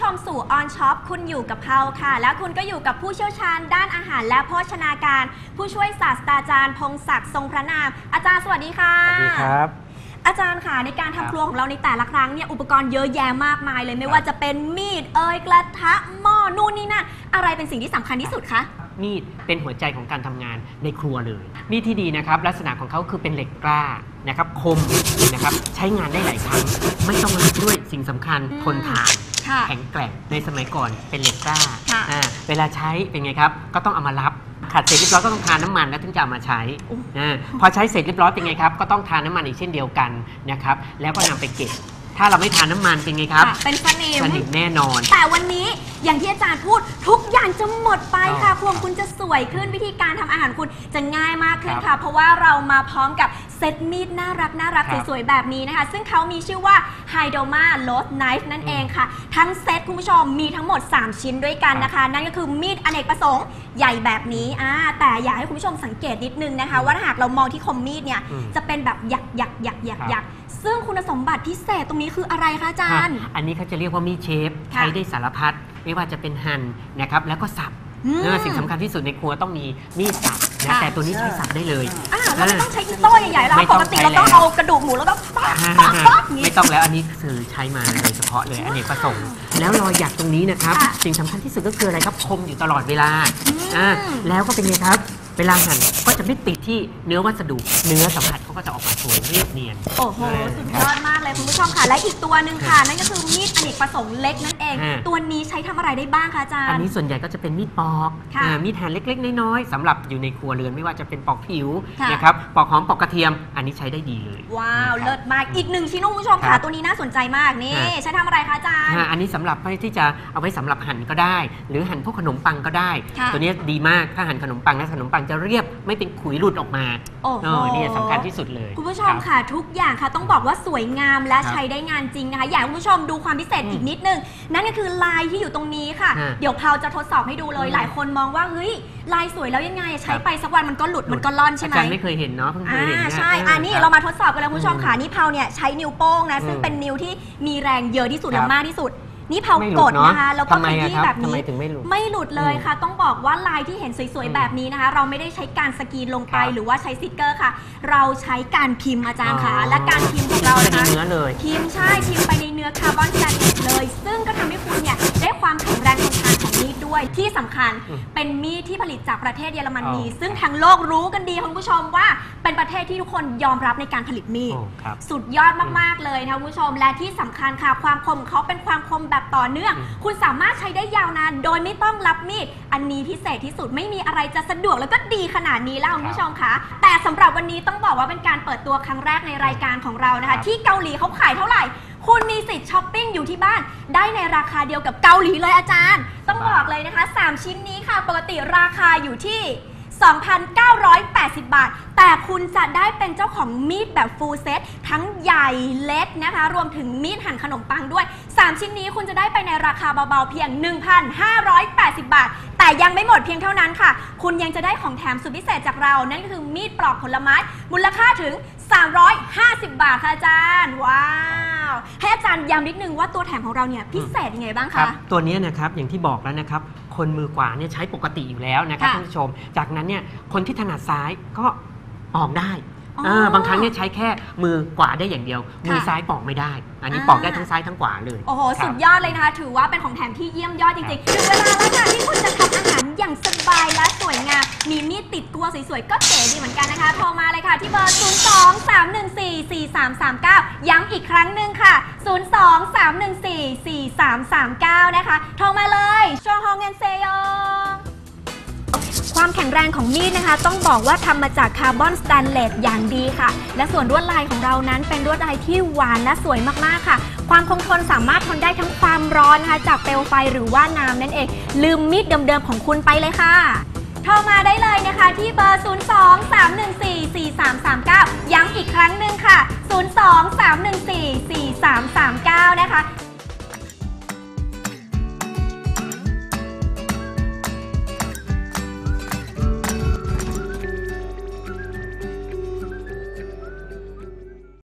ชมสู่ออนช็อปคุณอยู่กับเราค่ะและคุณก็อยู่กับผู้เชี่ยวชาญด้านอาหารและโภชนาการผู้ช่วยศาสตราจารย์พงศักดิ์ทรงพระนามอาจารย์สวัสดีค่ะสวัสดีครับอาจารย์ค่ะในการทำครัวของเราในแต่ละครั้งเนี่ยอุปกรณ์เยอะแยะมากมายเลยไม่ว่าจะเป็นมีดกระทะหม้อนู่นนี่นั่นอะไรเป็นสิ่งที่สำคัญที่สุดคะมีดเป็นหัวใจของการทำงานในครัวเลยมีดที่ดีนะครับลักษณะของเขาคือเป็นเหล็กกล้านะครับคมนะครับใช้งานได้หลายครั้งไม่ต้องรัดด้วยสิ่งสำคัญทนทานแข็งแกร่งในสมัยก่อนเป็นเหล็กกล้าเวลาใช้เป็นไงครับก็ต้องเอามารับขัดเสร็จเรียบร้อยก็ต้องทาน้ำมันแล้วถึงจะเอามาใช้พอใช้เสร็จเรียบร้อยเป็นไงครับก็ต้องทาน้ำมันอีกเช่นเดียวกันนะครับแล้วก็นำไปเก็บถ้าเราไม่ทานน้ำมันเป็นไงครับเป็นสนิมแน่นอนแต่วันนี้อย่างที่อาจารย์พูดทุกอย่างจะหมดไปค่ะครัวคุณจะสวยขึ้นวิธีการทำอาหารคุณจะง่ายมากขึ้นค่ะเพราะว่าเรามาพร้อมกับเซตมีดน่ารักสวยๆแบบนี้นะคะซึ่งเขามีชื่อว่า Hydoma Roast Knife นั่นเองค่ะทั้งเซตคุณผู้ชมมีทั้งหมด3ชิ้นด้วยกันนะคะนั่นก็คือมีดอเนกประสงค์ใหญ่แบบนี้แต่อยากให้คุณผู้ชมสังเกตนิดนึงนะคะว่าหากเรามองที่คมมีดเนี่ยจะเป็นแบบหยักซึ่งคุณสมบัติพิเศษตรงนี้คืออะไรคะอาจารย์อันนี้เขาจะเรียกว่ามีดเชฟใช้ได้สารพัดไม่ว่าจะเป็นหั่นนะครับแล้วก็สับสิ่งสำคัญที่สุดในครัวต้องมีมีดสับนะแต่ตัวนี้ใช้สับได้เลยเราไม่ต้องใช้อิโต้ใหญ่ๆแล้วปกติเราต้องเอากระดูกหมูแล้วก็ไม่ต้องแล้วอันนี้คือใช้มาโดยเฉพาะเลยอเนกประสงค์แล้วรอยหยักตรงนี้นะครับสิ่งสำคัญที่สุดก็คืออะไรครับคมอยู่ตลอดเวลาแล้วก็เป็นไงครับเวลาหั่นก็จะไม่ติดที่เนื้อวัสดุเนื้อสัมผัสเขาก็จะออกมาสวยเรียบเนียนโอ้โหสุดยอดมากเลยคุณผู้ชมค่ะและอีกตัวหนึ่งค่ะนั่นก็คือมีดอเนกประสงค์เล็กนั่นเองตัวนี้ใช้ทำอะไรได้บ้างคะอาจารย์อันนี้ส่วนใหญ่ก็จะเป็นมีดปอกมีดหั่นเล็กๆน้อยๆสำหรับอยู่ในครัวเรือนไม่ว่าจะเป็นปอกผิวนะครับปอกหอมปอกกระเทียมอันนี้ใช้ได้ดีเลยว้าวเลิศมากอีกหนึ่งชิ้นคุณผู้ชมค่ะตัวนี้น่าสนใจมากนี่ใช้ทำอะไรคะอาจารย์อันนี้สำหรับที่จะเอาไว้สำหรับหั่นก็ได้หรือหั่นพวกขนมปังก็ได้ตัวนี้ดีมากถ้าหั่นขนมปังและขนมปังจะเรียบไม่เป็นขุยหลุดออกมานี่สำคัญที่สุดเลยคุณผู้ชมค่ะทุกอย่างค่ะต้องบอกว่าสวยงามและใช้ได้งานจริงนะคะอยากให้คุณผู้ชมดูความพิเศษอีกนิดนึงนั่นก็คือลายที่อยู่ตรงนี้ค่ะเดี๋ยวเราจะทดสอบให้ดูเลยหลายคนมองว่าเฮ้ยลายสวยแล้วยังไงใช้ไปสักวันมันก็หลุดมันก็ล่อนใช่ไหมอาจารย์ไม่เคยเห็นเนาะเพิ่งเคยเห็นใช่นี่เรามาทดสอบกันแล้วคุณผู้ชมค่ะนี่เพาเนี่ยใช้นิ้วโป้งนะซึ่งเป็นนิ้วที่มีแรงเยอะที่สุดและมากที่สุดนี่เผากดนะคะแล้วก็ขยี้แบบนี้ไม่หลุดเลยค่ะต้องบอกว่าลายที่เห็นสวยๆแบบนี้นะคะเราไม่ได้ใช้การสกรีนลงไปหรือว่าใช้สติ๊กเกอร์ค่ะเราใช้การพิมพ์อาจารย์ค่ะและการพิมพ์ของเรานะคะพิมพ์พิมพ์ไปในเนื้อคาร์บอนสแตนเลสเลยซึ่งก็ทำให้คุณเนี่ยได้ความแข็งแรงทนทานของมีดด้วยที่สำคัญเป็นมีดที่ผลิตจากประเทศเยอรมนีซึ่งทั้งโลกรู้กันดีคุณผู้ชมว่าเป็นประเทศที่ทุกคนยอมรับในการผลิตมีดสุดยอดมากๆเลยนะคุณผู้ชมและที่สำคัญค่ะความคมเขาเป็นความคมแบบต่อเนื่องคุณสามารถใช้ได้ยาวนานโดยไม่ต้องรับมีดอันนี้พิเศษที่สุดไม่มีอะไรจะสะดวกแล้วก็ดีขนาดนี้แล้วคุณผู้ชมคะแต่สำหรับวันนี้ต้องบอกว่าเป็นการเปิดตัวครั้งแรกในรายการของเรานะคะที่เกาหลีเขาขายเท่าไหร่คุณมีสิทธิ์ช้อปปิ้งอยู่ที่บ้านได้ในราคาเดียวกับเกาหลีเลยอาจารย์ต้องบอกเลยนะคะ3ชิ้นนี้ค่ะปกติราคาอยู่ที่2,980 บาทแต่คุณจะได้เป็นเจ้าของมีดแบบฟูลเซตทั้งใหญ่เล็กนะคะรวมถึงมีดหั่นขนมปังด้วย3ชิ้นนี้คุณจะได้ไปในราคาเบาๆเพียง 1,580 บาทแต่ยังไม่หมดเพียงเท่านั้นค่ะคุณยังจะได้ของแถมสุดพิเศษจากเรานั่นก็คือมีดปลอกผลไม้มูลค่าถึง350 บาทค่ะอาจารย์ว้าวให้อาจารย์ย้ำนิดนึงว่าตัวแถมของเราเนี่ยพิเศษยังไงบ้างคะตัวนี้นะครับอย่างที่บอกแล้วนะครับคนมือขวาเนี่ยใช้ปกติอยู่แล้วนะครับท่านผู้ชมจากนั้นเนี่ยคนที่ถนัดซ้ายก็ปอกได้บางครั้งเนี่ยใช้แค่มือขวาได้อย่างเดียวมือซ้ายปอกไม่ได้อันนี้ปอกได้ทั้งซ้ายทั้งขวาเลยโอ้โหสุดยอดเลยนะคะถือว่าเป็นของแถมที่เยี่ยมยอดจริงๆถึงเวลาแล้วค่ะที่คุณจะทำอาหารอย่างสบายและสวยงามมีมีดติดตัวสวยๆก็เก๋ดีเหมือนกันนะคะโทรมาเลยค่ะที่เบอร์ 02-314-4339 ย้ำอีกครั้งหนึ่งค่ะ 02-314-4339 นะคะโทรมาเลยช่วงฮองเงินเซโยความแข็งแรงของมีดนะคะต้องบอกว่าทำมาจากคาร์บอนสแตนเลสอย่างดีค่ะและส่วนลวดลายของเรานั้นเป็นลวดลายที่หวานและสวยมากๆค่ะความคงทนสามารถทนได้ทั้งความร้อนนะคะจากเปลวไฟหรือว่าน้ำนั่นเองลืมมีดเดิมๆของคุณไปเลยค่ะโทรมาได้เลยนะคะที่เบอร์ 02-314-4339 ย้ำอีกครั้งหนึ่งค่ะ 02-314-4339 นะคะ